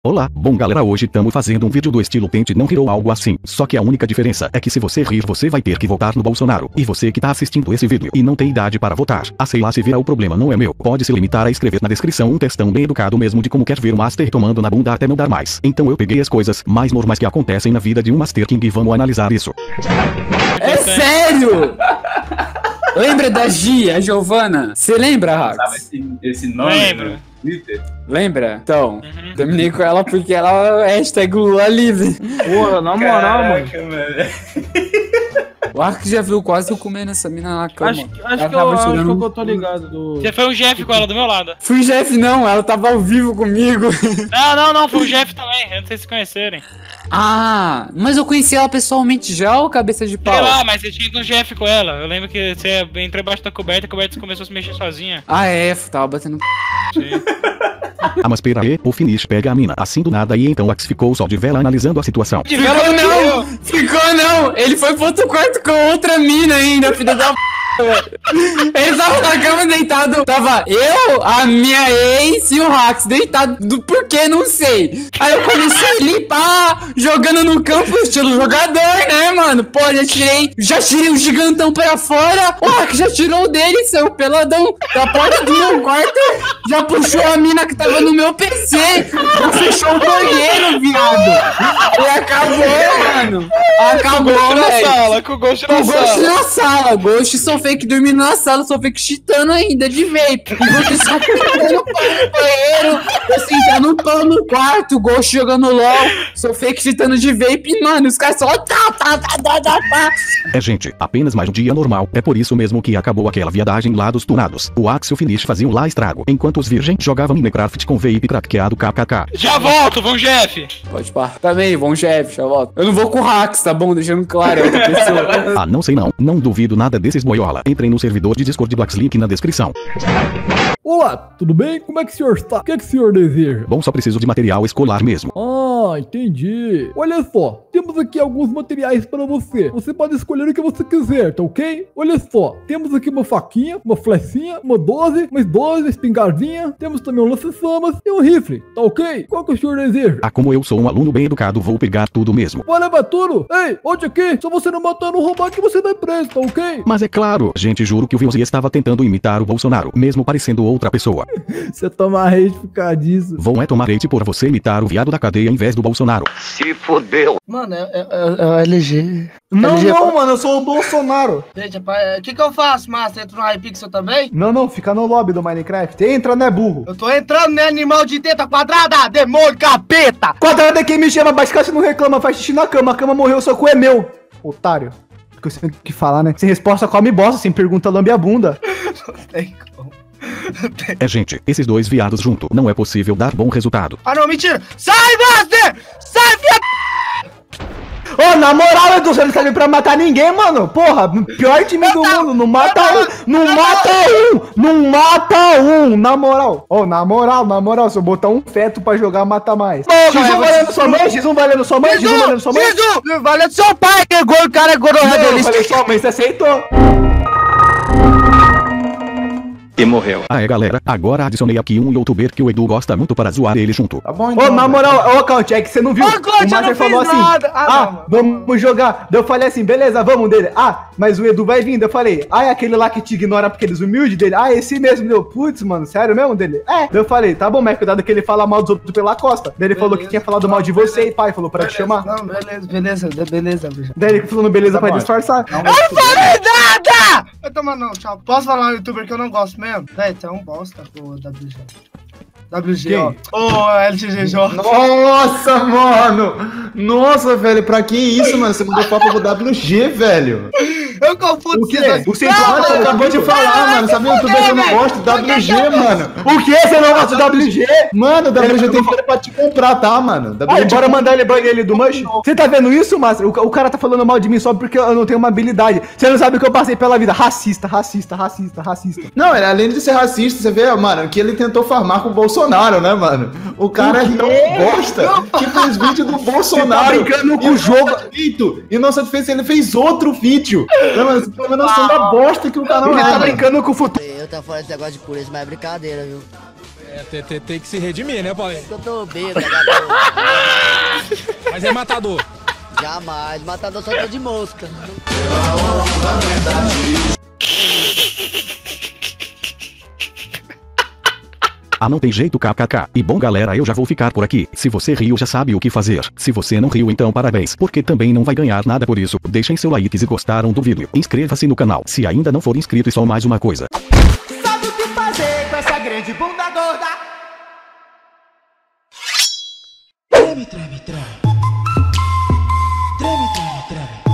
Olá, bom galera, hoje estamos fazendo um vídeo do estilo Tente Não Rir ou algo assim. Só que a única diferença é que se você rir você vai ter que votar no Bolsonaro. E você que tá assistindo esse vídeo e não tem idade para votar, sei lá se virar o problema não é meu. Pode se limitar a escrever na descrição um textão bem educado mesmo de como quer ver o Master tomando na bunda até não dar mais. Então eu peguei as coisas mais normais que acontecem na vida de um Master King e vamos analisar isso. É sério? Lembra da Gia, a Giovana? Você lembra, Rax? Sabe esse nome? Lembro. Lembra? Então, terminei com ela porque ela é hashtag Lula livre. Porra, na moral, mano. O Ark já viu quase eu comendo essa mina na cama. Acho que eu tô ligado do... Você foi um Jeff com ela do meu lado. Fui Jeff não, ela tava ao vivo comigo. Não, foi o Jeff também. Eu não sei se conhecerem. Ah, mas eu conheci ela pessoalmente já, ou cabeça de pau? Sei lá, mas você tinha um Jeff com ela. Eu lembro que você entrou embaixo da coberta e a coberta começou a se mexer sozinha. Ah, é, tava batendo Sim. Ah, mas pera aí, o Finish pega a mina assim do nada e então Ax ficou só de vela analisando a situação. Ficou não! Ele foi pro outro quarto com outra mina ainda, filho da p. Ele tava na cama deitado. Tava eu, a minha ex e o Rax deitado. Do porquê, não sei. Aí eu comecei a limpar, jogando no campo, estilo jogador, né, mano? Pô, já tirei o gigantão pra fora. O Rax já tirou o dele, seu peladão, da porta do meu quarto. Já puxou a mina que tava no meu PC. Já fechou o banheiro, viado. E acabou, mano. Acabou, velho. Com o Ghost Com o Ghost na sala. Ghost só fake dormindo na sala, só fake cheatando ainda de vape. Enquanto isso aqui no banheiro, eu sentando no pão no quarto, Ghost jogando LOL, só fake cheatando de vape, mano, os caras só É gente, apenas mais um dia normal, é por isso mesmo que acabou aquela viadagem lá dos tunados. O Ax e o Finish faziam lá estrago, enquanto os virgens jogavam Minecraft com vape craqueado kkk. Já volto, vamos Jeff. Pode pá. Também, bom chefe, já volto. Eu não vou com o Rax, tá bom? Deixando claro, é outra pessoa. Ah, não sei não duvido nada desses boiola. Entrem no servidor de Discord do Ax, link na descrição. Olá, tudo bem? Como é que o senhor está? O que é que o senhor deseja? Bom, só preciso de material escolar mesmo. Ah, entendi. Olha só, temos aqui alguns materiais para você. Você pode escolher o que você quiser, tá ok? Olha só, temos aqui uma faquinha, uma flechinha, uma 12, mais 12, uma espingardinha. Temos também um lança-chamas e um rifle, tá ok? Qual que o senhor deseja? Ah, como eu sou um aluno bem educado, vou pegar tudo mesmo. Vai levar tudo? Ei, onde aqui? Só você não matar no roubar que você vai preso, tá ok? Mas é claro, gente, juro que o Vilzi estava tentando imitar o Bolsonaro, mesmo parecendo outra pessoa. Você toma hate por causa disso. Vou tomar hate por você imitar o viado da cadeia em vez do Bolsonaro. Se fodeu. Mano, é o LG. Não, LG, não, mano, eu sou o Bolsonaro. Gente, rapaz, o que eu faço, Master? Entro no Hypixel também? Não, fica no lobby do Minecraft. Entra, né, burro? Eu tô entrando, né, animal de teta quadrada, demônio, capeta! Quadrado é quem me chama, basicamente não reclama, faz xixi na cama. A cama morreu, seu cu é meu, otário. Porque você tem que falar, né? Sem resposta, come bosta, sem pergunta, lambe a bunda. Não tem como. É gente, esses dois viados junto, não é possível dar bom resultado. Ah, não, mentira! Sai, Master! Sai, viado! Ô, na moral, Edu, você não serve pra matar ninguém, mano. Porra, pior time do mundo, não mata um, não mata um, na moral. Ô, na moral, se eu botar um feto pra jogar, mata mais. X1 valendo sua mãe, X1 valendo sua mãe, X1 valendo sua mãe. X1 valendo seu pai, que é gordo, cara é gordo. Não, eu falei sua mãe, você aceitou. E morreu. Ah é galera, agora adicionei aqui um youtuber que o Edu gosta muito para zoar ele junto. Tá bom, então. Ô, na moral, ô, Count, é que você não viu. Count, o Master falou assim, vamos jogar. Daí eu falei assim, beleza, vamos dele. Ah, mas o Edu vai vir. Daí eu falei, é aquele lá que te ignora porque eles humildes dele. Ah, esse mesmo, deu. Putz, mano, sério mesmo dele? É. Daí eu falei, tá bom, mas cuidado que ele fala mal dos outros pela costa. Daí ele falou que tinha falado mal de você e pai, falou pra te chamar. Não, beleza, bicho. Daí ele falando beleza pra disfarçar. Eu não falei nada! Vai tomar não, tchau. Posso falar no youtuber que eu não gosto mesmo? Véi, tu é um bosta, pô, WG. WG, ó. Ô, LGG. Nossa, mano. Nossa, velho, pra que isso, mano? Você mudou foto pro WG, velho. Eu confundo o quê? O Central acabou de falar, mano. Sabe o youtuber que eu não gosto? WG, mano. O que? Você não gosta do WG? Mano, o WG tem dinheiro pra te comprar, tá, mano? Bora mandar ele banir ele do Mush? Você tá vendo isso, Master? O cara tá falando mal de mim só porque eu não tenho uma habilidade. Você não sabe o que eu passei pela vida. Racista. Não, além de ser racista, você vê, mano, que ele tentou farmar com o Bolsonaro, né, mano? O cara é tão bosta que fez vídeo do Bolsonaro. Você tá brincando com o jogo. E nossa defesa, ele fez outro vídeo. Não, mano, você tem uma noção da bosta que o canal Ele tá brincando com o futuro. Eu tô fora desse negócio de pureza, mas é brincadeira, viu? Tem que se redimir, né, Paulinho? Eu tô bêbado, gato. Mas é matador. Jamais, matador só tô de mosca. Ah, não tem jeito, kkk. E bom, galera, eu já vou ficar por aqui. Se você riu, já sabe o que fazer. Se você não riu, então parabéns, porque também não vai ganhar nada por isso. Deixem seu like se gostaram do vídeo. Inscreva-se no canal, se ainda não for inscrito. E só mais uma coisa. Sabe o que fazer com essa grande bunda gorda? Treme, treme, treme. Treme, treme, treme.